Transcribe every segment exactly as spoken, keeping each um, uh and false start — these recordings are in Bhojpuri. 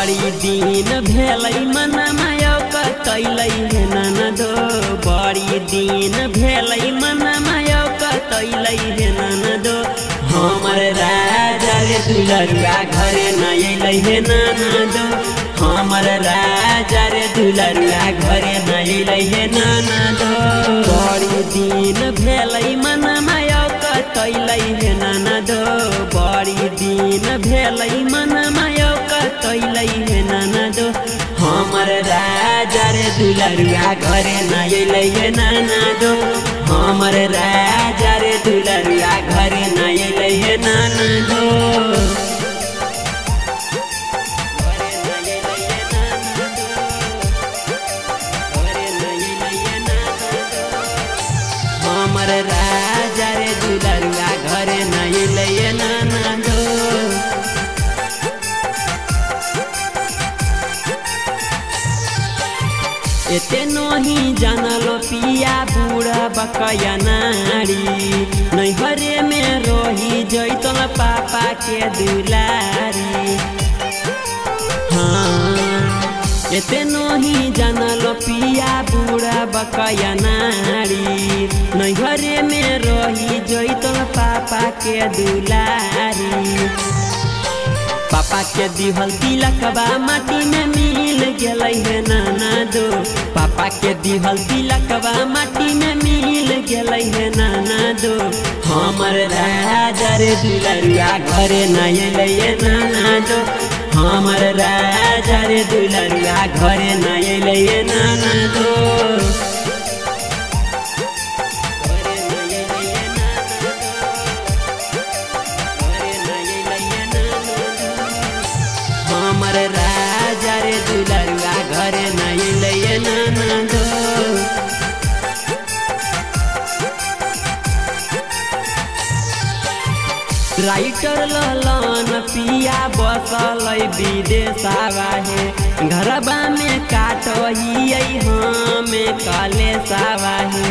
बड़ी दिन भेलै मनमा कतैलै हे ननदो बड़ी दिन भेलै मनमा कतैलै हे ननदो हमर राजा रे दुलरुआ घरे न अइलै हे ननदो हमर राजा रे दुलरुआ घरे न अइलै हे ननदो बड़ी दिन भेलै मनमा कतैलै हे ननदो बड़ी दिन भेलै मनमा कतैलै हे ननदो हमर राजा रे दुलरुआ घरे न अइलै हे ननदो हमर राजा रे दुलरुआ घरे न अइलै हे ननदो हमर राजा रे दुलरुआ घरे न अइलै हे ननदो एते नही जानल पिया बूढ़ा बकया नारी नैहरे में रही जैतल पापा के दुलारी हाँ एते नही जानल पिया बूढ़ा बकया नारी नैहरे में रही जैतल पापा के दुलारी पापा के दिहल तिलकबा माटी में मिल गेलै हे ननदो पापा के दिहल तिलकबा माटी में मिल गेलै हे ननदो हमर राजा रे दुलरुआ घरे न अइलै हे ननदो हमर राजा रे दुलरुआ घरे न अइलै हे ननदो हमर राजा रे दुलरुआ घरे न अइलै हे ननदो राइटर ललन पिया बसलै विदेशवा हे घरबा में काटहियै हमें कलेशवा हे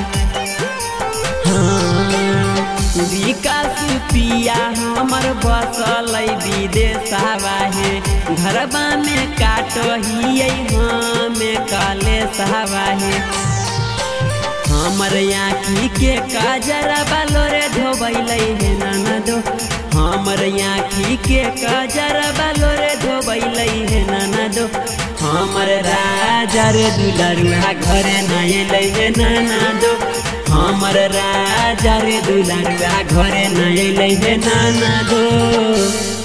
हाँ विकास पिया हमर बसलै विदेशवा हे घरबा में काटहियै हमें कलेशवा हे हमर आँखी के काजरबा लोरे धोबैलै हे ननदो हमर आँखी के काजरबा लोरे धोबैलै हे ननदो हमर राजा रे दुलरुआ घरे न अइलै हे ननदो हमर राजा रे दुलरुआ घरे न अइलै हे ननदो।